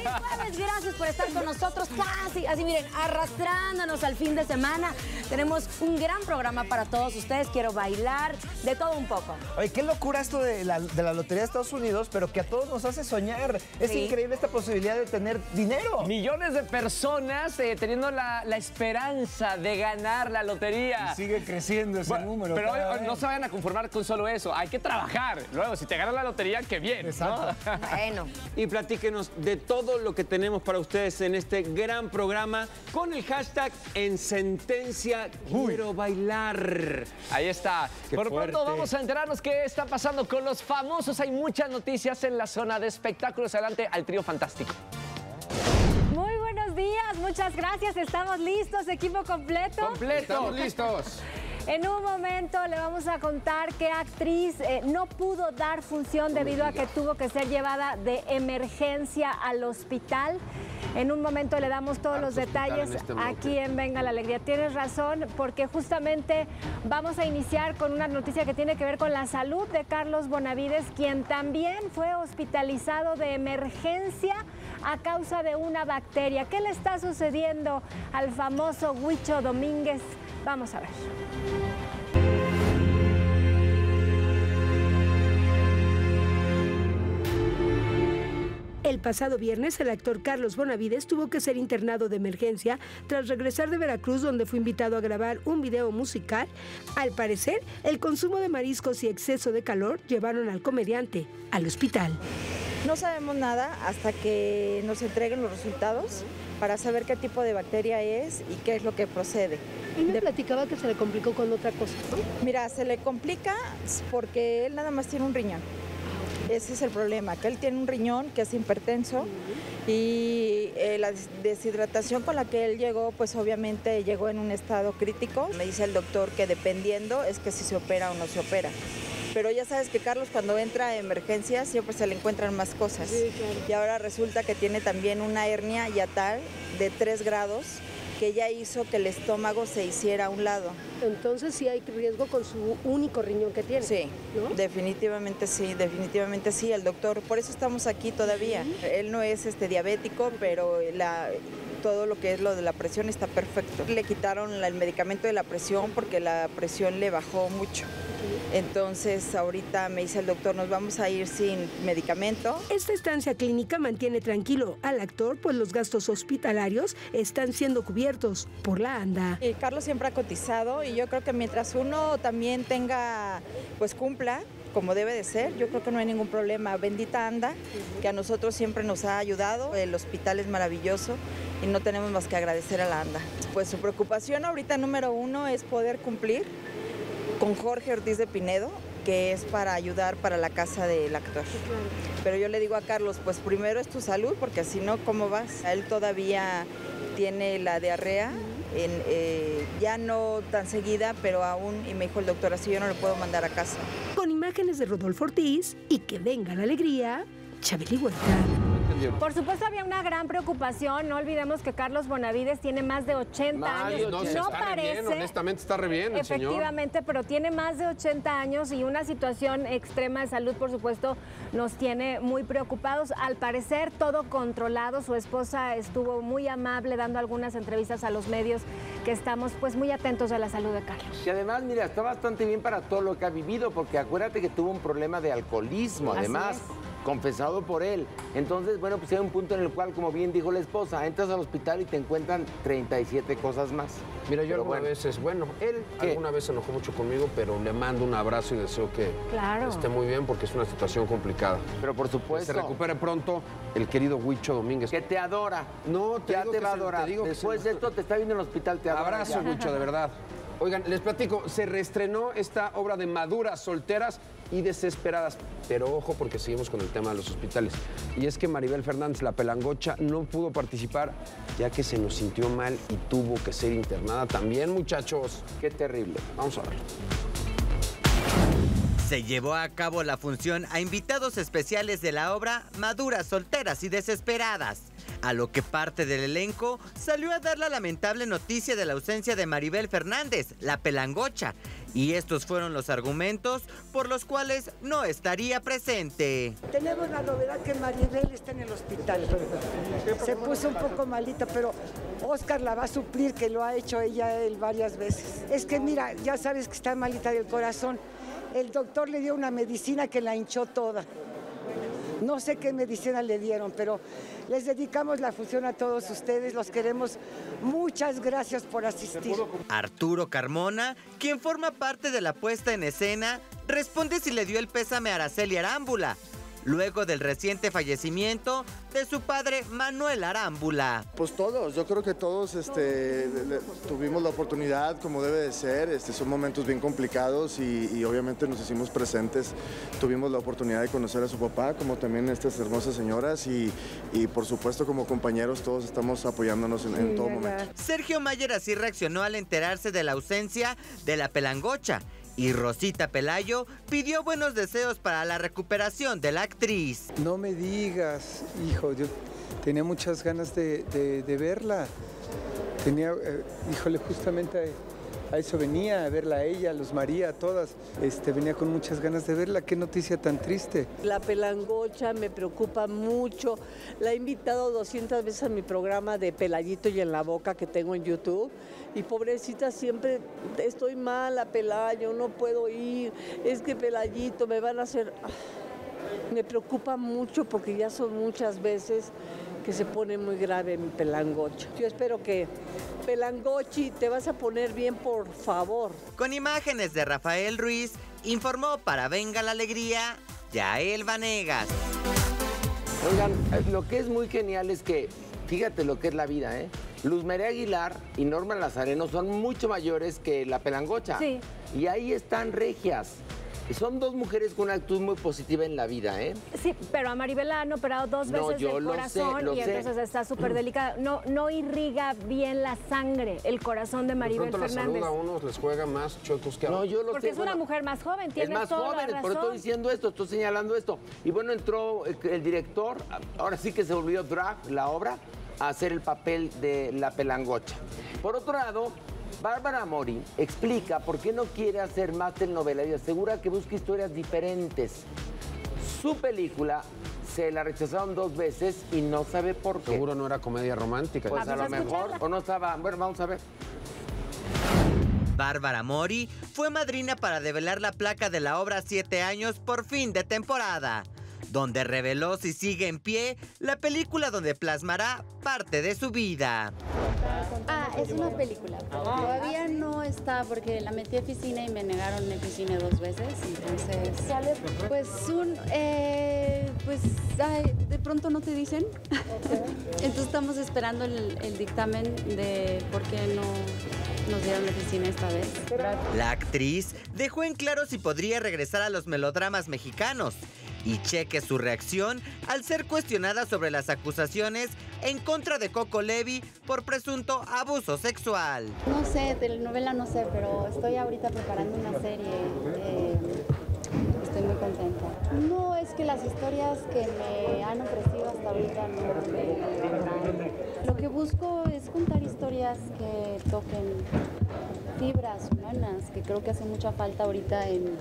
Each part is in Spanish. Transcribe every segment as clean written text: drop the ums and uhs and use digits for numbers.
Feliz jueves, gracias por estar con nosotros casi, así miren, arrastrándonos al fin de semana. Tenemos un gran programa para todos ustedes, quiero bailar, de todo un poco. Oye, qué locura esto de la Lotería de Estados Unidos, pero que a todos nos hace soñar. Es increíble esta posibilidad de tener dinero. Millones de personas teniendo la esperanza de ganar la lotería. Y sigue creciendo ese número. Pero no se vayan a conformar con solo eso, hay que trabajar. Luego, si te ganas la lotería, qué bien. Exacto. ¿No? Bueno. Y platíquenos de todo lo que tenemos para ustedes en este gran programa con el hashtag En Sentencia Quiero Bailar. Ahí está. Qué Por fuerte. pronto vamos a enterarnos qué está pasando con los famosos. Hay muchas noticias en la zona de espectáculos. Adelante al trío fantástico. Muy buenos días, muchas gracias. Estamos listos, equipo completo. Estamos listos. En un momento le vamos a contar qué actriz no pudo dar función debido a que tuvo que ser llevada de emergencia al hospital. En un momento le damos todos los detalles aquí en Venga la Alegría. Tienes razón, porque justamente vamos a iniciar con una noticia que tiene que ver con la salud de Carlos Bonavides, quien también fue hospitalizado de emergencia a causa de una bacteria. ¿Qué le está sucediendo al famoso Huicho Domínguez? Vamos a ver. El pasado viernes, el actor Carlos Bonavides tuvo que ser internado de emergencia tras regresar de Veracruz, donde fue invitado a grabar un video musical. Al parecer, el consumo de mariscos y exceso de calor llevaron al comediante al hospital. No sabemos nada hasta que nos entreguen los resultados para saber qué tipo de bacteria es y qué es lo que procede. Él me platicaba que se le complicó con otra cosa, ¿no? Mira, se le complica porque él nada más tiene un riñón. Ese es el problema, que él tiene un riñón que es hipertenso y la deshidratación con la que él llegó, pues obviamente llegó en un estado crítico. Me dice el doctor que dependiendo es que si se opera o no se opera. Pero ya sabes que Carlos cuando entra a emergencia siempre se le encuentran más cosas. Sí, claro. Y ahora resulta que tiene también una hernia yatal de 3 grados que ya hizo que el estómago se hiciera a un lado. Entonces sí hay riesgo con su único riñón que tiene. Sí, ¿no? definitivamente sí, el doctor, por eso estamos aquí todavía. Él no es diabético, pero todo lo que es lo de la presión está perfecto. Le quitaron el medicamento de la presión porque la presión le bajó mucho. Entonces ahorita me dice el doctor, nos vamos a ir sin medicamento. Esta estancia clínica mantiene tranquilo al actor, pues los gastos hospitalarios están siendo cubiertos por la ANDA. Y Carlos siempre ha cotizado y yo creo que mientras uno también tenga, pues cumpla como debe de ser, yo creo que no hay ningún problema. Bendita ANDA, que a nosotros siempre nos ha ayudado. El hospital es maravilloso y no tenemos más que agradecer a la ANDA. Pues su preocupación ahorita número 1 es poder cumplir con Jorge Ortiz de Pinedo, que es para ayudar para la casa del actor. Pero yo le digo a Carlos, pues primero es tu salud, porque si no, ¿cómo vas? Él todavía tiene la diarrea, ya no tan seguida, pero aún, y me dijo el doctor, así yo no lo puedo mandar a casa. Con imágenes de Rodolfo Ortiz y que venga la alegría, Chabeli Huerta. Por supuesto había una gran preocupación, no olvidemos que Carlos Bonavides tiene más de 80 años, no, no está re parece, bien, honestamente está re bien el señor. efectivamente, pero tiene más de 80 años y una situación extrema de salud, por supuesto, nos tiene muy preocupados. Al parecer todo controlado, su esposa estuvo muy amable dando algunas entrevistas a los medios, que estamos pues muy atentos a la salud de Carlos. Y además, mira, está bastante bien para todo lo que ha vivido, porque acuérdate que tuvo un problema de alcoholismo, además, confesado por él. Entonces, bueno, pues hay un punto en el cual, como bien dijo la esposa, entras al hospital y te encuentran 37 cosas más. Mira, yo Pero alguna vez él alguna vez se enojó mucho conmigo, pero le mando un abrazo y deseo que esté muy bien, porque es una situación complicada. Pero por Que supuesto. se recupere pronto el querido Huicho Domínguez. Que te adora. No, te Ya digo te que va a se- te adorar. digo que Después se- de esto te está viendo en el hospital, te adora. Abrazo, ya. Huicho, de verdad. Oigan, les platico, se reestrenó esta obra de Maduras, Solteras y Desesperadas. Pero ojo, porque seguimos con el tema de los hospitales. Y es que Maribel Fernández, la pelangocha, no pudo participar ya que se nos sintió mal y tuvo que ser internada también, muchachos. Qué terrible. Vamos a ver. Se llevó a cabo la función a invitados especiales de la obra Maduras, Solteras y Desesperadas, a lo que parte del elenco salió a dar la lamentable noticia de la ausencia de Maribel Fernández, la pelangocha, Y estos fueron los argumentos por los cuales no estaría presente. Tenemos la novedad que Maribel está en el hospital. Se puso un poco malita, pero Oscar la va a suplir, que lo ha hecho él varias veces. Es que mira, ya sabes que está malita del corazón. El doctor le dio una medicina que la hinchó toda. No sé qué medicina le dieron, pero les dedicamos la función a todos ustedes, los queremos. Muchas gracias por asistir. Arturo Carmona, quien forma parte de la puesta en escena, responde si le dio el pésame a Araceli Arámbula, luego del reciente fallecimiento de su padre Manuel Arámbula. Pues todos, yo creo que todos tuvimos la oportunidad como debe de ser, son momentos bien complicados y obviamente nos hicimos presentes, tuvimos la oportunidad de conocer a su papá, como también estas hermosas señoras y por supuesto como compañeros todos estamos apoyándonos en todo momento. Sergio Mayer así reaccionó al enterarse de la ausencia de la Pelangocha. Y Rosita Pelayo pidió buenos deseos para la recuperación de la actriz. No me digas, hijo, yo tenía muchas ganas de verla. Híjole, justamente a eso venía, a verla a ella, a Luz María, a todas. Venía con muchas ganas de verla. Qué noticia tan triste. La Pelangocha me preocupa mucho. La he invitado 200 veces a mi programa de Pelayito y en la boca que tengo en YouTube. Y pobrecita, siempre estoy mala, Pelayo, no puedo ir. Es que Pelayito me van a hacer... Me preocupa mucho porque ya son muchas veces que se pone muy grave mi Pelangocha. Yo espero que, Pelangochi, te vas a poner bien, por favor. Con imágenes de Rafael Ruiz, informó para Venga la Alegría, Yael Vanegas. Oigan, lo que es muy genial es que, fíjate lo que es la vida, ¿eh? Luz María Aguilar y Norma Lazareno son mucho mayores que la Pelangocha. Sí. Y ahí están regias. Son dos mujeres con una actitud muy positiva en la vida, ¿eh? Sí, pero a Maribel la han operado dos veces del corazón y entonces está súper delicada. No irriga bien la sangre, el corazón de Maribel Fernández. La salud a unos les juega más chuecos que a otros. No, yo lo Porque sé, es una mujer más joven, tiene toda la razón. Por eso estoy diciendo esto, estoy señalando esto. Y bueno, entró el director, ahora sí que se volvió drag la obra, a hacer el papel de la Pelangocha. Por otro lado, Bárbara Mori explica por qué no quiere hacer más telenovela y asegura que busca historias diferentes. Su película se la rechazaron 2 veces y no sabe por qué. Seguro no era comedia romántica. Pues a lo mejor, o no estaba... Bueno, vamos a ver. Bárbara Mori fue madrina para develar la placa de la obra 7 años por fin de temporada, donde reveló si sigue en pie la película donde plasmará parte de su vida. Es una película, pero todavía no está porque la metí a oficina y me negaron en oficina 2 veces, entonces de pronto no te dicen, entonces estamos esperando el dictamen de por qué no nos dieron la oficina esta vez. La actriz dejó en claro si podría regresar a los melodramas mexicanos. Y cheque su reacción al ser cuestionada sobre las acusaciones en contra de Coco Levi por presunto abuso sexual. No sé, telenovela no sé, pero estoy ahorita preparando una serie. Estoy muy contenta. No, es que las historias que me han ofrecido hasta ahorita no me atraen. Lo que busco es contar historias que toquen fibras humanas, que creo que hace mucha falta ahorita en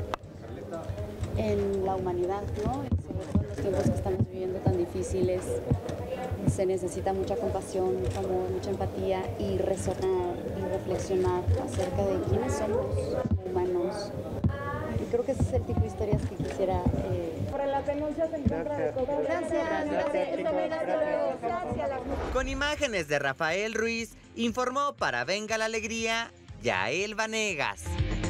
la humanidad, ¿no? Y sobre todo en los tiempos que estamos viviendo tan difíciles, se necesita mucha compasión, mucho amor, mucha empatía y resonar y reflexionar acerca de quiénes somos humanos. Y creo que ese es el tipo de historias que quisiera... Por las denuncias en contra de Coco. Gracias. Con imágenes de Rafael Ruiz, informó para Venga la Alegría, Yael Vanegas.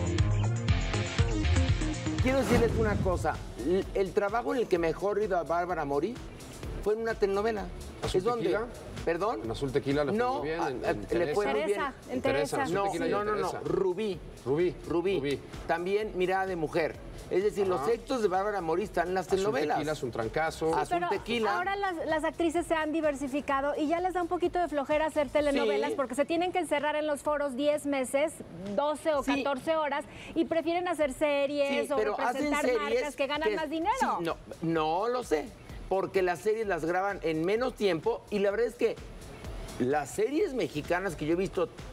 Quiero decirles una cosa, el trabajo en el que mejor ido a Bárbara Mori fue en una telenovela. ¿Azul Tequila? ¿Perdón? En Azul Tequila le fue muy bien. Le fue muy bien. En Teresa. No, Rubí. También Mirada de Mujer. Es decir, los éxitos de Bárbara Mori están en las telenovelas. Azul Tequila es un trancazo. Pero ahora las actrices se han diversificado y ya les da un poquito de flojera hacer telenovelas porque se tienen que encerrar en los foros 10 meses, 12 o 14 horas y prefieren hacer series o representar marcas que ganan más dinero. No lo sé, porque las series las graban en menos tiempo y la verdad es que las series mexicanas que yo he visto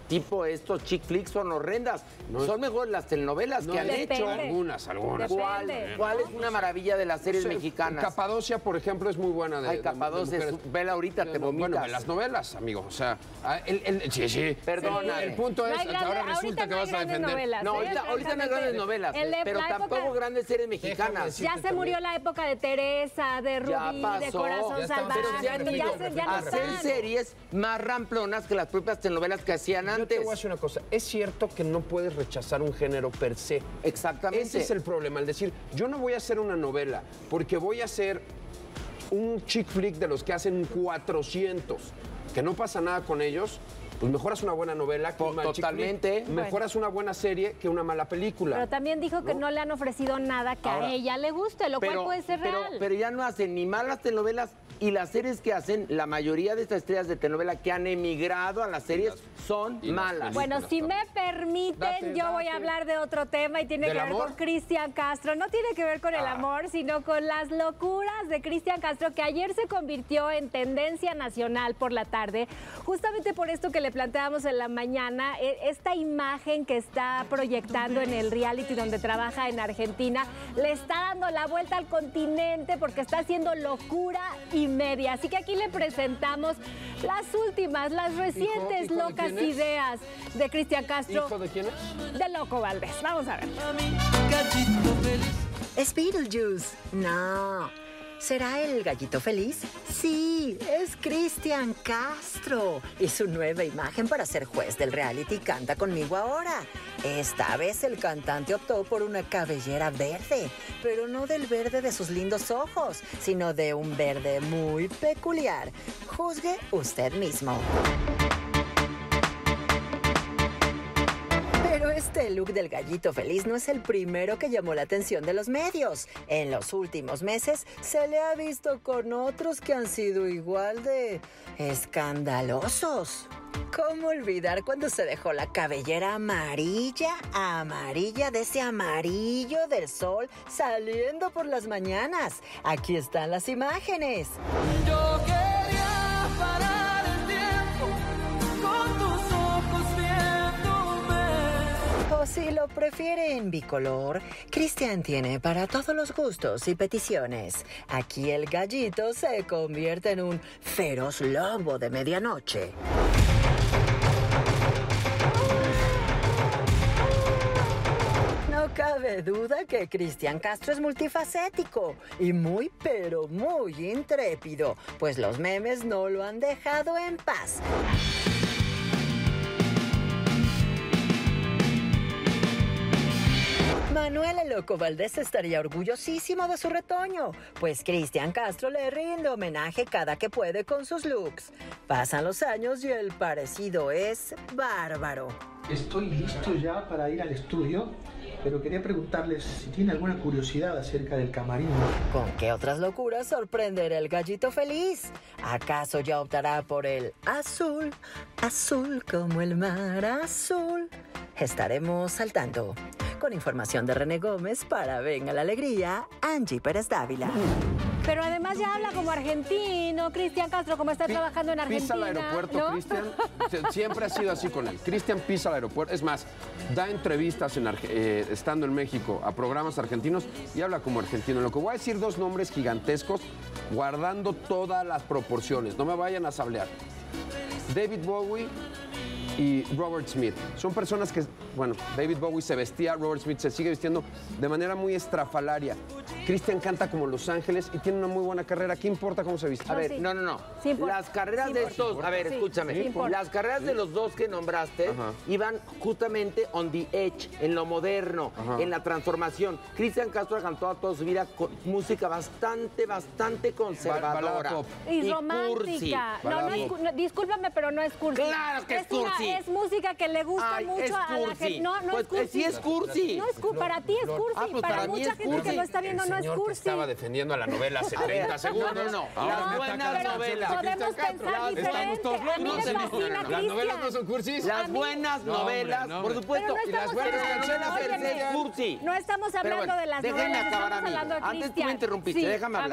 tipo estos chick flicks son horrendas. Son mejor las telenovelas que han hecho. Algunas. ¿Cuál es una maravilla de las series mexicanas? Capadocia, por ejemplo, es muy buena. Ay, Capadocia, vela ahorita, te vomitas. Bueno, las novelas, amigo. O sea, sí. Perdona. El punto es, ahora resulta que vas a defender. Novelas, no, ahorita no hay grandes novelas, pero tampoco grandes series mexicanas. Ya se murió la época de Teresa, de Rubí, de Corazón Salvaje. Hacer series más ramplonas que las propias telenovelas que hacían antes. Yo te voy a decir una cosa. Es cierto que no puedes rechazar un género per se. Exactamente. Ese es el problema, el decir, yo no voy a hacer una novela porque voy a hacer un chick flick de los que hacen 400, que no pasa nada con ellos. Pues mejoras una buena novela que un mal totalmente. Chick flick. Mejoras una buena serie que una mala película. Pero también dijo que no le han ofrecido nada que a ella le guste, lo cual puede ser real. Pero ya no hacen ni malas telenovelas y las series que hacen, la mayoría de estas estrellas de telenovela que han emigrado a las series son malas. Bueno, si me permiten, yo voy a hablar de otro tema y tiene que ver con Cristian Castro. No tiene que ver con el amor, sino con las locuras de Cristian Castro, que ayer se convirtió en tendencia nacional por la tarde, justamente por esto que le planteábamos en la mañana, esta imagen que está proyectando en el reality donde trabaja en Argentina, le está dando la vuelta al continente porque está haciendo locura y media. Así que aquí le presentamos las últimas, las recientes locas ideas de Cristian Castro. ¿Hijo de quién es? De Loco Valdés. Vamos a ver. ¿Es Beetlejuice? No. ¿Será el gallito feliz? Sí, es Cristian Castro. Y su nueva imagen para ser juez del reality Canta Conmigo Ahora. Esta vez el cantante optó por una cabellera verde, pero no del verde de sus lindos ojos, sino de un verde muy peculiar. Juzgue usted mismo. Pero este look del gallito feliz no es el primero que llamó la atención de los medios. En los últimos meses se le ha visto con otros que han sido igual de escandalosos. ¿Cómo olvidar cuando se dejó la cabellera amarilla de ese amarillo del sol saliendo por las mañanas? Aquí están las imágenes. Yo quería parar el tiempo con tus ojos viéndome. O si lo prefiere en bicolor, Cristian tiene para todos los gustos y peticiones. Aquí el gallito se convierte en un feroz lobo de medianoche. No cabe duda que Cristian Castro es multifacético y muy, pero muy intrépido, pues los memes no lo han dejado en paz. Manuel el Loco Valdés estaría orgullosísimo de su retoño, pues Cristian Castro le rinde homenaje cada que puede con sus looks. Pasan los años y el parecido es bárbaro. Estoy listo ya para ir al estudio, pero quería preguntarles si tiene alguna curiosidad acerca del camarín. ¿Con qué otras locuras sorprenderá el gallito feliz? ¿Acaso ya optará por el azul, azul como el mar azul? Estaremos al tanto. Con información de René Gómez para Venga la Alegría, Angie Pérez Dávila. Pero además ya habla como argentino, Cristian Castro, como está trabajando en Argentina. Pisa al aeropuerto, ¿no? Cristian. Siempre ha sido así con él. Cristian pisa al aeropuerto. Es más, da entrevistas estando en México a programas argentinos y habla como argentino. Lo que voy a decir, dos nombres gigantescos, guardando todas las proporciones. No me vayan a sablear. David Bowie y Robert Smith. Son personas que, bueno, David Bowie se vestía, Robert Smith se sigue vistiendo de manera muy estrafalaria. Cristian canta como Los Ángeles y tiene una muy buena carrera. ¿Qué importa cómo se viste? A ver, no. Sí, las carreras de estos, a ver, escúchame. Las carreras de los dos que nombraste iban justamente on the edge, en lo moderno, en la transformación. Cristian Castro ha cantado toda su vida con música bastante conservadora. Y romántica. Cursi. No, discúlpame, pero no es cursi. Claro que es cursi. Es música que le gusta mucho a la gente. No pues, es cursi. Sí es cursi. No es cursi. Para ti es cursi. Pues para mucha gente que lo está viendo no es cursi. Estaba defendiendo a la novela hace 30 segundos. No. Las buenas novelas. Podemos pensar diferente. A mí me fascina Cristian. ¿Las novelas no son cursis? Las buenas novelas, por supuesto. Y las buenas canciones es cursi. No estamos hablando de las novelas, estamos hablando de Cristian. Antes tú me interrumpiste, déjame hablar.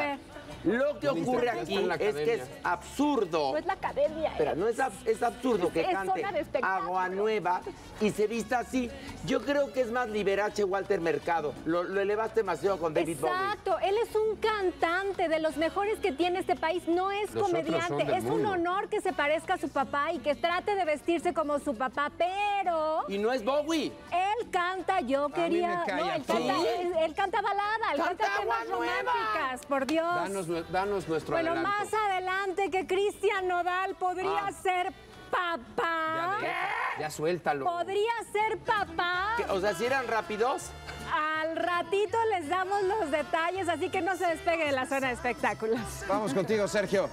Lo que ocurre aquí es que es absurdo. No es la academia. Espera, no es, es absurdo que Es cante zona de espectáculo. Agua Nueva y se vista así. Yo creo que es más Liberace Walter Mercado. Lo elevaste demasiado con David Bowie. Exacto, él es un cantante de los mejores que tiene este país, no es Los otros son comediante, del es un mundo. honor que se parezca a su papá y que trate de vestirse como su papá, pero... Y no es Bowie. Él canta, yo quería... me calla él, todo. canta, él canta balada, él canta temas románticas, por Dios. Danos nuestro Bueno, adelanto. más adelante que Cristian Nodal podría Ah. ser papá. Ya suéltalo. Podría ser papá. O sea, si eran rápidos. Al ratito les damos los detalles, así que no se despegue de la zona de espectáculos. Vamos contigo, Sergio.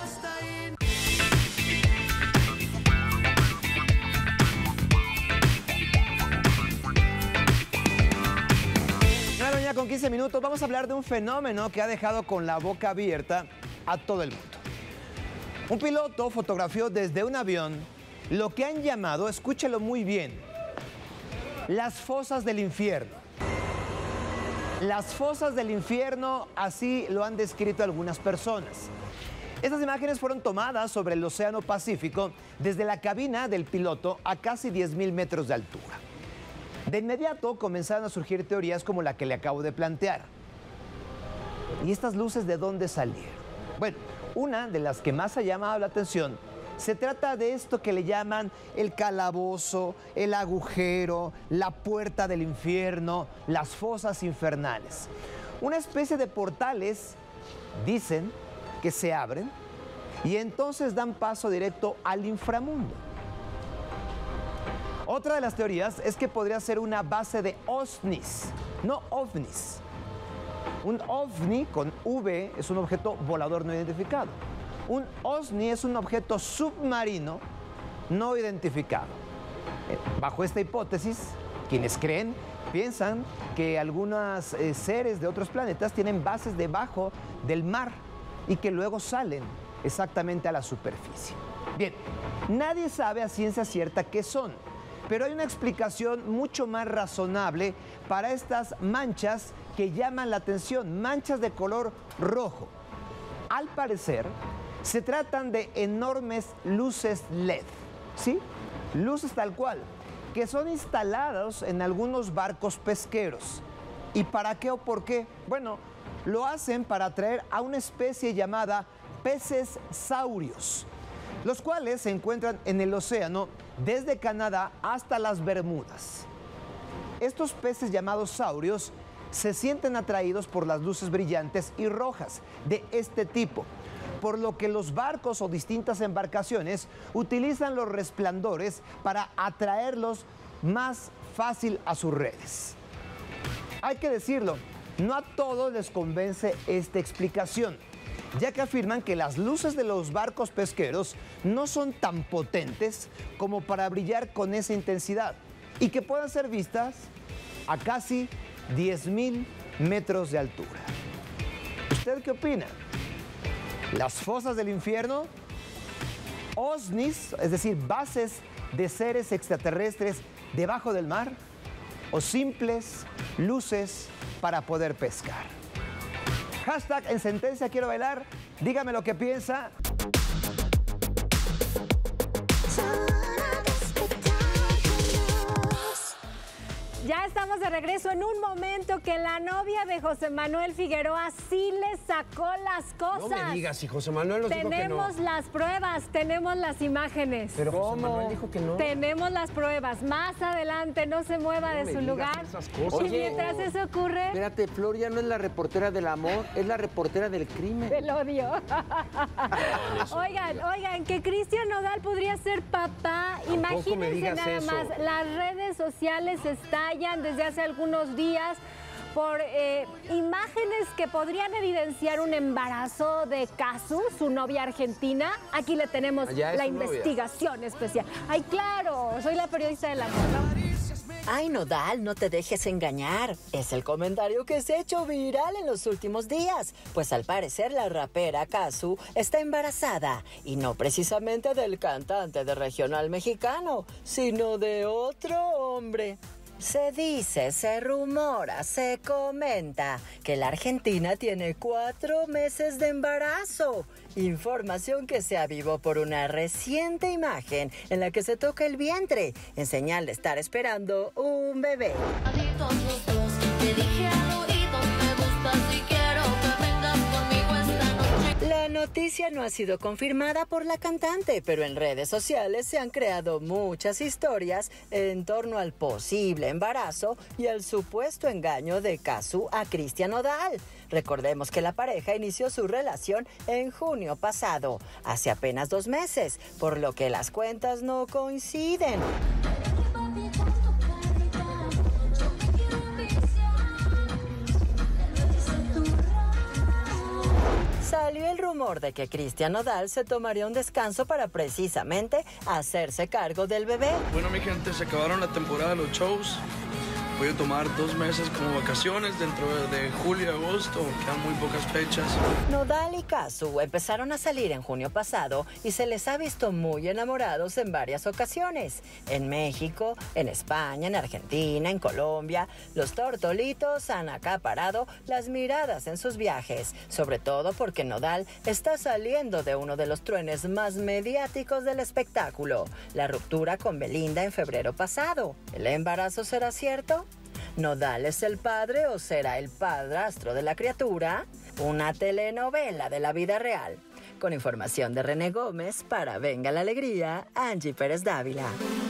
Claro, ya con 15 minutos vamos a hablar de un fenómeno que ha dejado con la boca abierta a todo el mundo. Un piloto fotografió desde un avión lo que han llamado, escúchelo muy bien, las fosas del infierno. Las fosas del infierno, así lo han descrito algunas personas. Estas imágenes fueron tomadas sobre el Océano Pacífico desde la cabina del piloto a casi 10.000 metros de altura. De inmediato comenzaron a surgir teorías como la que le acabo de plantear. ¿Y estas luces de dónde salieron? Bueno, una de las que más ha llamado la atención se trata de esto que le llaman el calabozo, el agujero, la puerta del infierno, las fosas infernales. Una especie de portales, dicen, que se abren y entonces dan paso directo al inframundo. Otra de las teorías es que podría ser una base de OVNIs, no ovnis. Un ovni con V es un objeto volador no identificado. Un OVNI es un objeto submarino no identificado. Bajo esta hipótesis, quienes creen piensan que algunos seres de otros planetas tienen bases debajo del mar y que luego salen exactamente a la superficie. Bien, nadie sabe a ciencia cierta qué son, pero hay una explicación mucho más razonable para estas manchas que llaman la atención, manchas de color rojo. Al parecer, se tratan de enormes luces LED, ¿sí? Luces tal cual, que son instalados en algunos barcos pesqueros. ¿Y para qué o por qué? Bueno, lo hacen para atraer a una especie llamada peces saurios, los cuales se encuentran en el océano desde Canadá hasta las Bermudas. Estos peces llamados saurios se sienten atraídos por las luces brillantes y rojas de este tipo, por lo que los barcos o distintas embarcaciones utilizan los resplandores para atraerlos más fácil a sus redes. Hay que decirlo, no a todos les convence esta explicación, ya que afirman que las luces de los barcos pesqueros no son tan potentes como para brillar con esa intensidad y que puedan ser vistas a casi 10.000 metros de altura. ¿Usted qué opina? ¿Las fosas del infierno? ¿OVNIs, es decir, bases de seres extraterrestres debajo del mar? ¿O simples luces para poder pescar? Hashtag en sentencia quiero bailar. Dígame lo que piensa. Ya estamos de regreso en un momento que la novia de José Manuel Figueroa sí le sacó las cosas. No me digas, si José Manuel nos dijo que no. Tenemos las pruebas, tenemos las imágenes. Pero José Manuel dijo que no. Tenemos las pruebas. Más adelante, no se mueva de su lugar. Oye, y mientras eso ocurre... Espérate, Flor ya no es la reportera del amor, es la reportera del crimen. Del odio. Oigan, que Cristian Nodal podría ser papá. Imagínense nada más, las redes sociales estallan desde hace algunos días por imágenes que podrían evidenciar un embarazo de Casu, su novia argentina. Aquí le tenemos la investigación especial. Ay, claro, soy la periodista del amor. Ay, Nodal, no te dejes engañar. Es el comentario que se ha hecho viral en los últimos días. Pues al parecer la rapera Casu está embarazada. Y no precisamente del cantante de regional mexicano, sino de otro hombre. Se dice, se rumora, se comenta que la Argentina tiene 4 meses de embarazo. Información que se avivó por una reciente imagen en la que se toca el vientre, en señal de estar esperando un bebé. La noticia no ha sido confirmada por la cantante, pero en redes sociales se han creado muchas historias en torno al posible embarazo y al supuesto engaño de Cazzu a Cristian Nodal. Recordemos que la pareja inició su relación en junio pasado, hace apenas 2 meses, por lo que las cuentas no coinciden. Salió el rumor de que Cristian Nodal se tomaría un descanso para precisamente hacerse cargo del bebé. Bueno, mi gente, se acabaron la temporada de los shows. Voy a tomar 2 meses como vacaciones dentro de julio y agosto, quedan muy pocas fechas. Nodal y Cazzu empezaron a salir en junio pasado y se les ha visto muy enamorados en varias ocasiones. En México, en España, en Argentina, en Colombia, los tortolitos han acaparado las miradas en sus viajes, sobre todo porque Nodal está saliendo de uno de los truenes más mediáticos del espectáculo, la ruptura con Belinda en febrero pasado. ¿El embarazo será cierto? ¿Nodal es el padre o será el padrastro de la criatura? Una telenovela de la vida real. Con información de René Gómez para Venga la Alegría, Angie Pérez Dávila.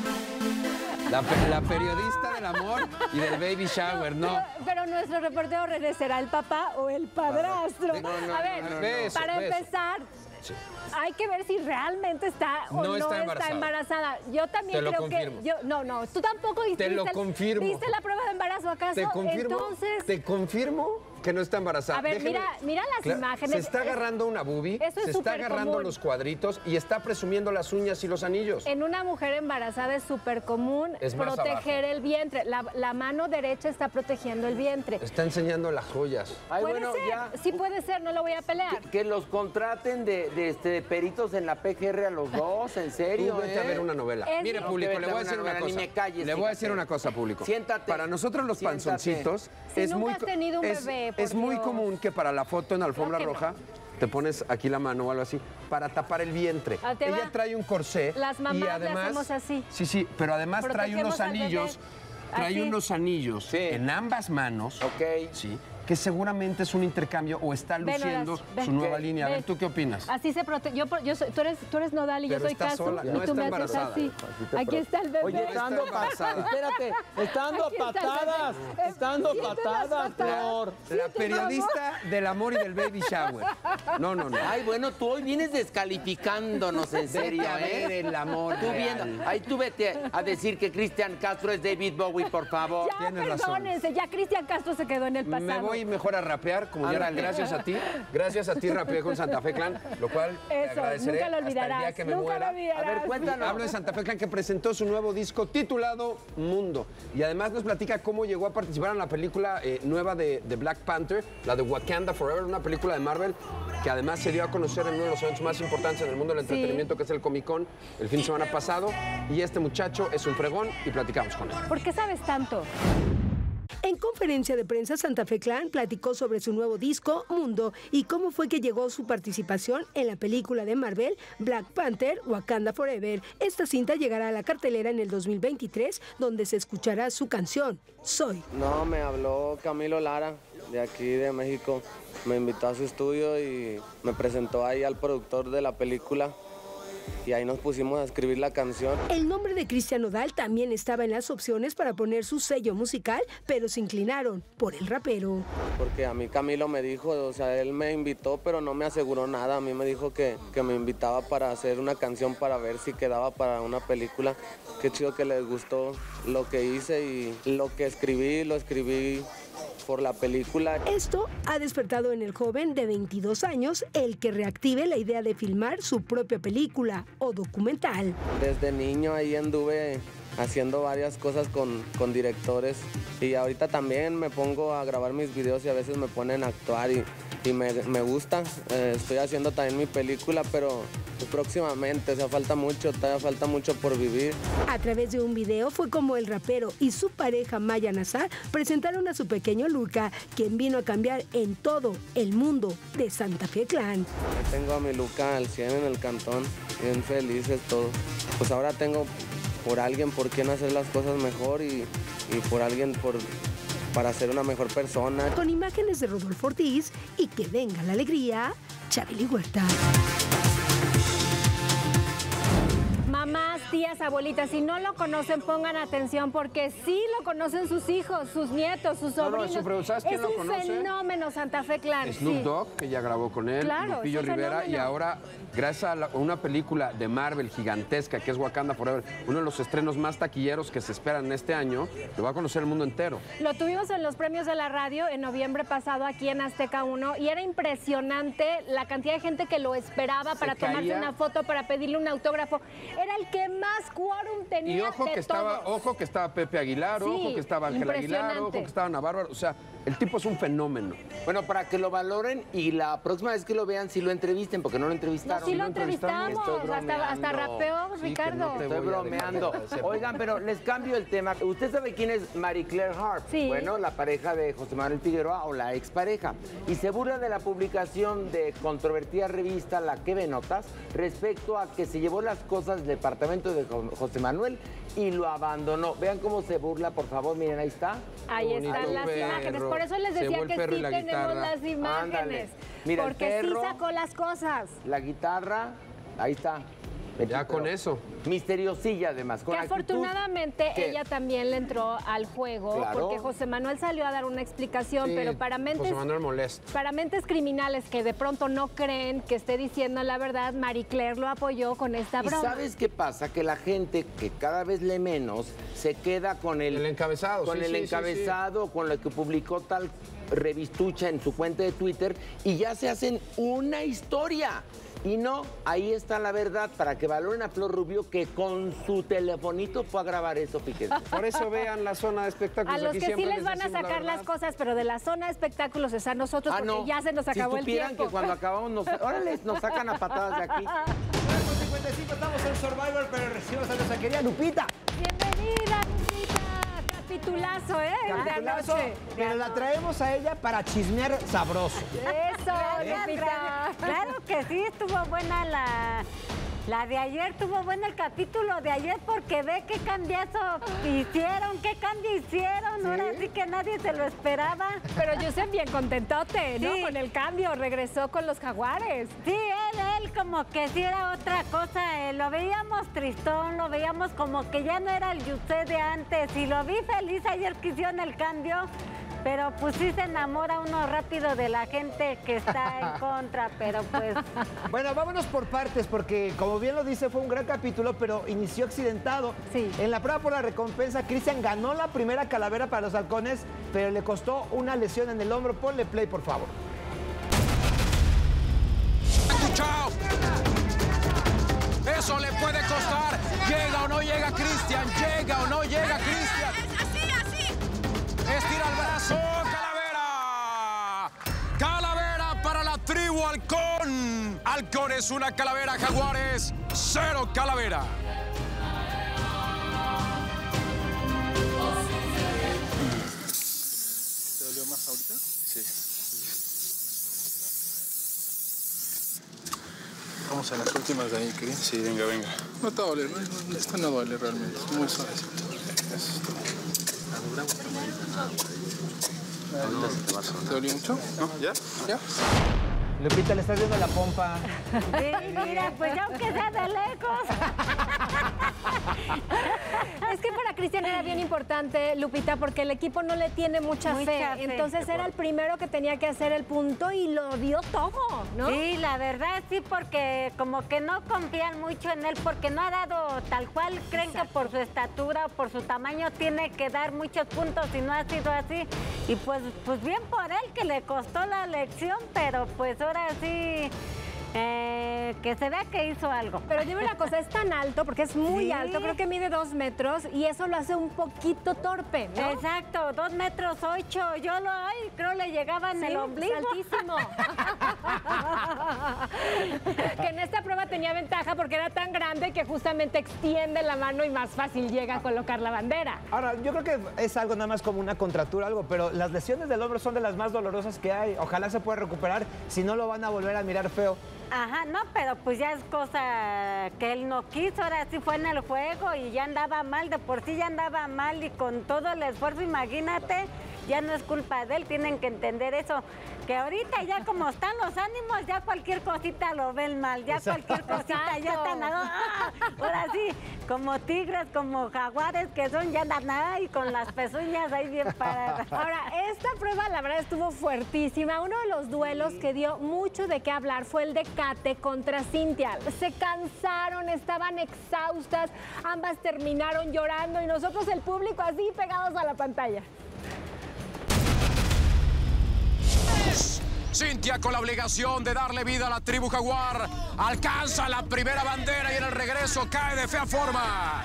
La periodista del amor y del baby shower, no. Pero nuestro reportero René, ¿será el papá o el padrastro? A ver, para empezar... Sí. Hay que ver si realmente está o no está embarazada. Yo también creo que... No, tú tampoco te lo confirmo. ¿Diste la prueba de embarazo acaso? Te confirmo, entonces... te confirmo que no está embarazada. A ver, mira las imágenes. Se está agarrando una boobie, se está agarrando común. Los cuadritos y está presumiendo las uñas y los anillos. En una mujer embarazada es súper común proteger el vientre. La mano derecha está protegiendo el vientre. Está enseñando las joyas. Ay, ¿Puede bueno, ser? ya. Sí puede ser, no lo voy a pelear. Que los contraten de peritos en la PGR a los dos, en serio. Tú vete a ver una novela. Mire, público, le voy a decir una cosa. Le voy a decir una cosa, público. Siéntate. Para nosotros los panzoncitos si nunca has tenido un bebé, es muy común que para la foto en alfombra roja te pones aquí la mano o algo así para tapar el vientre. Ella trae un corsé. Las mamás y además, le hacemos así. Sí, pero además trae unos anillos. Trae Así. unos anillos en ambas manos. Sí. Que seguramente es un intercambio o está luciendo su nueva línea. A ver, ¿tú qué opinas? Así se protege. Tú eres Nodal y yo soy Cazzu. Sola, y no tú está me haces embarazada. así. Aquí está el bebé. Oye, está dando patadas, Flor. La periodista del amor y del baby shower. No. Ay, bueno, tú hoy vienes descalificándonos, en serio, Vete a ver el amor Tú real. viendo. Ay, tú vete a decir que Cristian Castro es David Bowie, por favor. Ya, perdónense, ya Cristian Castro se quedó en el pasado. Me voy mejor a rapear, como ya gracias a ti. Gracias a ti rapeé con Santa Fe Clan, lo cual te agradeceré nunca lo olvidarás. hasta el día que me muera. A ver, cuéntanos. Hablo de Santa Fe Clan, que presentó su nuevo disco titulado Mundo. Y además nos platica cómo llegó a participar en la película nueva de Black Panther, la de Wakanda Forever, una película de Marvel que además se dio a conocer en uno de los eventos más importantes en el mundo del entretenimiento, que es el Comic Con, el fin de semana pasado. Y este muchacho es un fregón y platicamos con él. ¿Por qué sabes tanto? En conferencia de prensa, Santa Fe Clan platicó sobre su nuevo disco, Mundo, y cómo fue que llegó su participación en la película de Marvel, Black Panther, Wakanda Forever. Esta cinta llegará a la cartelera en el 2023, donde se escuchará su canción, Soy. No, me habló Camilo Lara, de aquí de México. Me invitó a su estudio y me presentó ahí al productor de la película. Y ahí nos pusimos a escribir la canción. El nombre de Cristian Nodal también estaba en las opciones para poner su sello musical, pero se inclinaron por el rapero. Porque a mí Camilo me dijo, o sea, él me invitó, pero no me aseguró nada. A mí me dijo que me invitaba para hacer una canción para ver si quedaba para una película. Qué chido que les gustó lo que hice y lo que escribí, lo escribí por la película. Esto ha despertado en el joven de 22 años el que reactive la idea de filmar su propia película o documental. Desde niño ahí anduve haciendo varias cosas con directores y ahorita también me pongo a grabar mis videos y a veces me ponen a actuar y me gusta. Estoy haciendo también mi película, pero próximamente, o sea, todavía falta mucho por vivir. A través de un video fue como el rapero y su pareja Maya Nazar presentaron a su pequeño Luca, quien vino a cambiar en todo el mundo de Santa Fe Clan. Ahí tengo a mi Luca al 100 en el cantón, bien felices todos. Pues ahora tengo por alguien por quien hacer las cosas mejor y por alguien para ser una mejor persona. Con imágenes de Rodolfo Ortiz y que venga la alegría, Chabeli Huerta. Mamás, tías, abuelitas, si no lo conocen, pongan atención porque sí lo conocen sus hijos, sus nietos, sus sobrinos. pero ¿sabes quién es lo un conoce? fenómeno Santa Fe Clan. Snoop sí. Dogg, que ya grabó con él, Claro, Lupillo es un Rivera, fenómeno. y ahora, gracias a una película de Marvel gigantesca que es Wakanda Forever, uno de los estrenos más taquilleros que se esperan este año, lo va a conocer el mundo entero. Lo tuvimos en los premios de la radio en noviembre pasado aquí en Azteca 1 y era impresionante la cantidad de gente que lo esperaba para tomarse una foto, para pedirle un autógrafo. Era el que más quórum tenía Y ojo de que estaba, todos. ojo que estaba Pepe Aguilar, Sí, ojo que estaba Ángel Aguilar, ojo que estaba Ana Bárbara, o sea, el tipo es un fenómeno. Bueno, para que lo valoren y la próxima vez que lo vean, sí lo entrevisten, porque no lo entrevistaron. No, sí lo entrevistamos, hasta rapeó Ricardo. Estoy bromeando. Oigan, pero les cambio el tema. ¿Usted sabe quién es Marie Claire Hart? Sí. Bueno, la pareja de José Manuel Figueroa o la expareja. Y se burla de la publicación de controvertida revista La Que Ve Notas respecto a que se llevó las cosas del departamento de José Manuel y lo abandonó. Vean cómo se burla, por favor, miren, ahí está. Ahí están las imágenes. Por eso les decía que sí tenemos las imágenes. Ándale. Mira, porque el perro, sí sacó las cosas. la guitarra, ahí está. Ya con eso. Misteriosilla, además. Con Que afortunadamente ¿Qué? ella también le entró al juego, Claro. porque José Manuel salió a dar una explicación, Sí, pero para José Manuel molesto. para mentes criminales que de pronto no creen que esté diciendo la verdad, Marie Claire lo apoyó con esta ¿Y broma. sabes qué pasa? Que la gente que cada vez lee menos se queda con el encabezado. Con sí, el sí, sí, encabezado, con lo que publicó tal revistucha en su cuenta de Twitter y ya se hacen una historia. Y no, ahí está la verdad, para que valoren a Flor Rubio, que con su telefonito fue a grabar eso, fíjense. Por eso vean la zona de espectáculos. A los Aquí que sí siempre les van a decimos la sacar las verdad. cosas, pero de la zona de espectáculos es a nosotros, porque no. ya se nos acabó si el supieran tiempo. que cuando acabamos, órale, nos sacan a patadas de aquí. 55 estamos en Survivor, pero recibimos a nuestra querida Lupita. Bienvenida, Lupita. Capitulazo, ¿eh? Capitulazo, De anoche. pero la traemos a ella para chismear sabroso. Eso, Lupita. Claro que sí, estuvo buena la de ayer, estuvo bueno el capítulo de ayer porque ve qué cambiazo hicieron, qué cambio hicieron, ahora sí que nadie se lo esperaba. Pero Joseph bien contentote, ¿no? Sí. Con el cambio, regresó con los Jaguares. Sí, él como que sí era otra cosa, lo veíamos tristón, lo veíamos como que ya no era el Joseph de antes y lo vi feliz ayer que hicieron el cambio. Pero pues sí se enamora uno rápido de la gente que está en contra, pero pues... Bueno, vámonos por partes, porque como bien lo dice, fue un gran capítulo, pero inició accidentado. Sí. En la prueba por la recompensa, Cristian ganó la primera calavera para los halcones, pero le costó una lesión en el hombro. Ponle play, por favor. ¡Chao! Eso le puede costar. ¿Llega o no llega Cristian? ¿Llega o no llega Cristian? Estira el brazo, calavera. Calavera para la tribu halcón. Halcón es una calavera, Jaguares, 0 calavera. ¿Te dolió más ahorita? Sí. Vamos a las últimas de ahí, Cris. Sí, venga, venga. No te duele, no, esto no duele realmente, es muy suavecito. Eso es todo. ¿Te dolió mucho? ¿No? ¿Ya? ¿Ya? Lupita, le estás viendo la pompa. Sí, mira, pues ya aunque sea de lejos. Es que para Cristian era bien importante, Lupita, porque el equipo no le tiene mucha fe. Entonces era el primero que tenía que hacer el punto y lo dio todo, ¿no? Sí, la verdad sí, porque como que no confían mucho en él, porque no ha dado tal cual, creen que por su estatura o por su tamaño tiene que dar muchos puntos y no ha sido así. Y pues bien por él, que le costó la lección, pero pues ahora sí que se vea que hizo algo. Pero dime una cosa, es tan alto, porque es muy Sí. alto, creo que mide 2 metros y eso lo hace un poquito torpe, ¿no? Exacto, 2 metros 8. Yo creo le llegaba en Sí, el ombligo. altísimo. Que en esta prueba tenía ventaja porque era tan grande que justamente extiende la mano y más fácil llega a colocar la bandera. Ahora, yo creo que es algo nada más como una contractura, algo, pero las lesiones del hombro son de las más dolorosas que hay. Ojalá se pueda recuperar, si no lo van a volver a mirar feo. Ajá, no, pero pues ya es cosa que él no quiso, ahora sí fue en el juego y ya andaba mal, de por sí ya andaba mal y con todo el esfuerzo, imagínate, ya no es culpa de él, tienen que entender eso, que ahorita ya como están los ánimos, ya cualquier cosita lo ven mal, ya cualquier cosita ya están, ahora sí, como tigres, como jaguares que son, ya andan ahí con las pezuñas ahí bien paradas. Ahora, esta prueba la verdad estuvo fuertísima. Uno de los duelos que dio mucho de qué hablar fue el de Kate contra Cintia. Se cansaron, estaban exhaustas, ambas terminaron llorando y nosotros el público así pegados a la pantalla. Cintia con la obligación de darle vida a la tribu Jaguar. Alcanza la primera bandera y en el regreso cae de fea forma.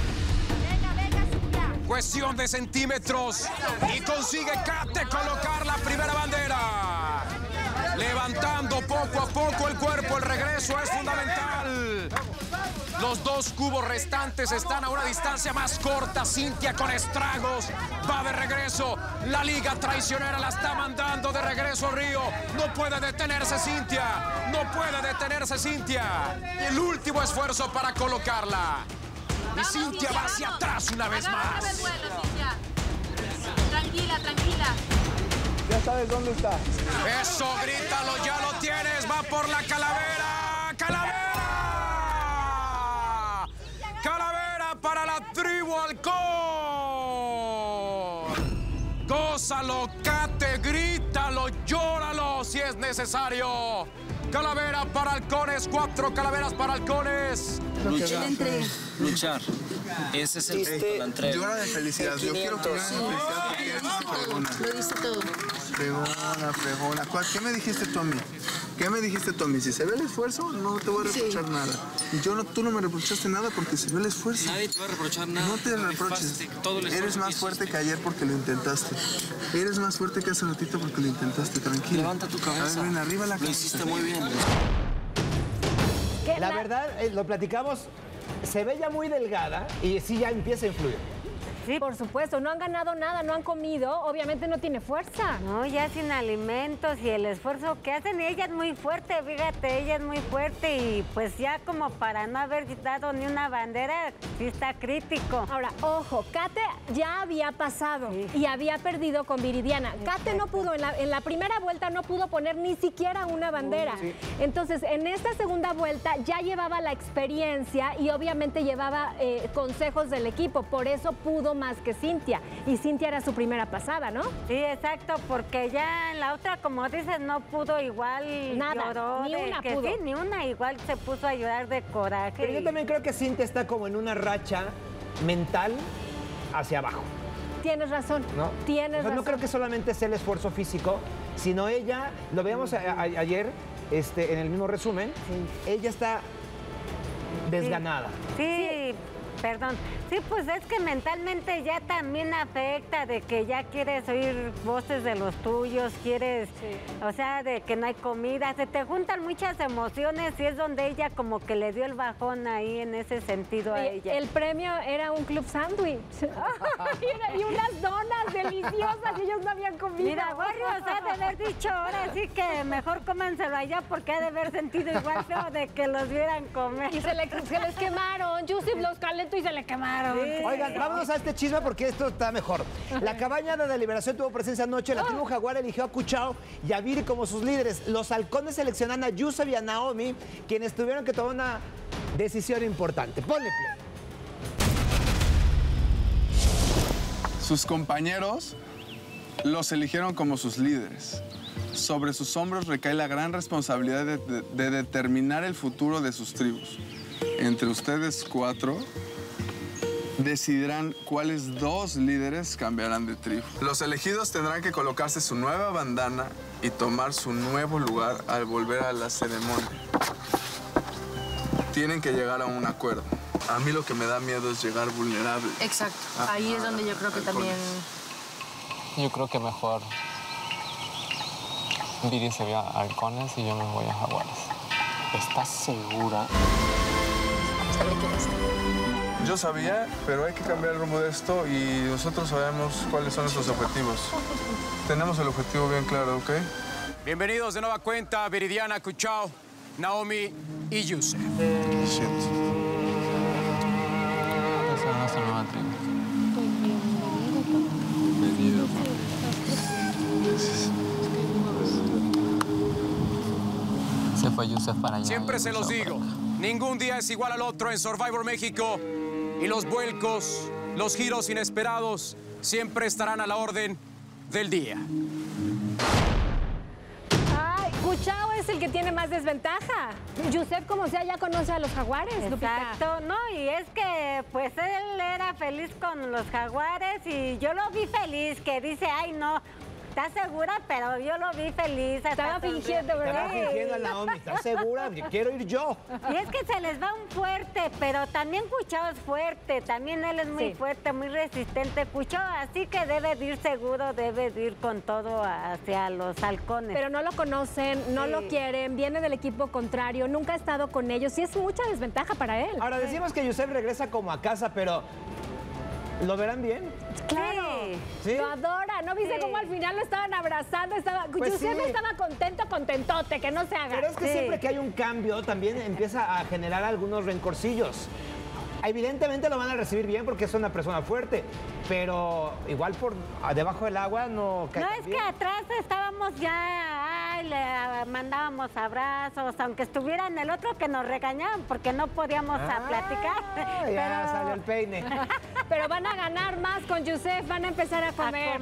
Cuestión de centímetros y consigue Kate colocar la primera bandera. Levantando poco a poco el cuerpo, el regreso es fundamental. Los 2 cubos restantes están a una distancia más corta. Cintia con estragos va de regreso. La liga traicionera la está mandando de regreso a Río. No puede detenerse Cintia. No puede detenerse Cintia. El último esfuerzo para colocarla. Y Cintia va hacia atrás una vez más. Tranquila, tranquila. Ya sabes dónde está. Eso, grítalo, ya lo tienes. Va por la calavera. ¡Calavera! ¡Calavera para la tribu Halcón! Gózalo, Kate, grítalo, llóralo si es necesario. Calavera para halcones, 4 calaveras para halcones. Luchar. Ese es el reto, la entrega. Llora de felicidad. Yo quiero que llore de felicidad porque eres fregona. Lo diste todo. Fregona. ¿Qué me dijiste tú a mí? ¿Qué me dijiste tú a mí? Si se ve el esfuerzo, no te voy a reprochar nada. Tú no me reprochaste nada porque se ve el esfuerzo. Nadie te va a reprochar nada. No te reproches. Eres más fuerte que ayer porque lo intentaste. Eres más fuerte que hace ratito porque lo intentaste. Tranquilo. Levanta tu cabeza. A ver, ven arriba la cabeza. Lo hiciste muy bien. La verdad, lo platicamos, se ve ya muy delgada y sí ya empieza a influir. Sí, por supuesto, no han ganado nada, no han comido, obviamente no tiene fuerza. No, ya sin alimentos y el esfuerzo que hacen, y ella es muy fuerte, fíjate, ella es muy fuerte y pues ya como para no haber dado ni una bandera, sí está crítico. Ahora, ojo, Kate ya había pasado y había perdido con Viridiana. Kate no pudo, en la primera vuelta no pudo poner ni siquiera una bandera. Entonces, en esta segunda vuelta ya llevaba la experiencia y obviamente llevaba consejos del equipo, por eso pudo más que Cintia. Y Cintia era su primera pasada, ¿no? Sí, exacto, porque ya en la otra, como dices, no pudo igual. Nada, lloró ni una pudo. Sí, ni una, igual se puso a llorar de coraje. Pero yo también creo que Cintia está como en una racha mental hacia abajo. Tienes razón, ¿no? Tienes razón. No creo que solamente sea el esfuerzo físico, sino ella, lo veíamos ayer en el mismo resumen, ella está desganada. Sí, perdón. Sí, pues es que mentalmente ya también afecta de que ya quieres oír voces de los tuyos, quieres, o sea, de que no hay comida, se te juntan muchas emociones y es donde ella como que le dio el bajón ahí en ese sentido a ella. El premio era un club sándwich y unas donas deliciosas y ellos no habían comido. Mira, Barrios ha de haber dicho ahora sí que mejor cómanselo allá porque ha de haber sentido igual feo de que los vieran comer. Y se les quemaron, Yusuf los calentó y se le quemaron. Sí. Oigan, vámonos a este chisme porque esto está mejor. La cabaña de Deliberación tuvo presencia anoche. La tribu Jaguar eligió a Cuchao y a Viri como sus líderes. Los halcones seleccionan a Yusef y a Naomi, quienes tuvieron que tomar una decisión importante. Ponle play. Sus compañeros los eligieron como sus líderes. Sobre sus hombros recae la gran responsabilidad de determinar el futuro de sus tribus. Entre ustedes 4 decidirán cuáles 2 líderes cambiarán de tribu. Los elegidos tendrán que colocarse su nueva bandana y tomar su nuevo lugar al volver a la ceremonia. tienen que llegar a un acuerdo. A mí lo que me da miedo es llegar vulnerable. Exacto. Ahí es donde yo creo que también... Yo creo que mejor Viri se va a Halcones y yo me voy a Jaguares. ¿Estás segura? Yo sabía, pero hay que cambiar el rumbo de esto y nosotros sabemos cuáles son nuestros objetivos. Tenemos el objetivo bien claro, ¿ok? Bienvenidos de nueva cuenta, Viridiana, Cuchao, Naomi y Yusef. Shit. Esa es nuestra nueva tribu. Bienvenido. Se fue Yusef para allá. Siempre se los digo, ningún día es igual al otro en Survivor México y los vuelcos, los giros inesperados siempre estarán a la orden del día. Ay, Cuchao es el que tiene más desventaja. Yusef, como sea, ya conoce a los Jaguares, Lupita. Exacto, no, y es que pues él era feliz con los Jaguares y yo lo vi feliz, que dice, ay no, ¿estás segura? Pero yo lo vi feliz. Estaba fingiendo, ¿verdad? Estaba fingiendo a Naomi. ¿Estás segura? Quiero ir yo. Y es que se les va un fuerte, pero también Cuchao es fuerte. También él es muy fuerte, muy resistente. Cuchao, así que debe de ir seguro, debe de ir con todo hacia los Halcones. Pero no lo conocen, no lo quieren, viene del equipo contrario, nunca ha estado con ellos y es mucha desventaja para él. Ahora, decimos que Yusef regresa como a casa, pero ¿lo verán bien? Claro, ¿Sí? lo adora. ¿No viste cómo al final lo estaban abrazando? Pues Yusef sí. estaba contento, contentote, que no se haga. Pero es que siempre que hay un cambio también empieza a generar algunos rencorcillos. Evidentemente lo van a recibir bien porque es una persona fuerte, pero igual por debajo del agua no cae No, tan es bien. que atrás estábamos ya, ay, le mandábamos abrazos, aunque estuviera en el otro que nos regañaban porque no podíamos platicar. Ya salió el peine. Pero van a ganar más con Yusef, van a empezar a comer.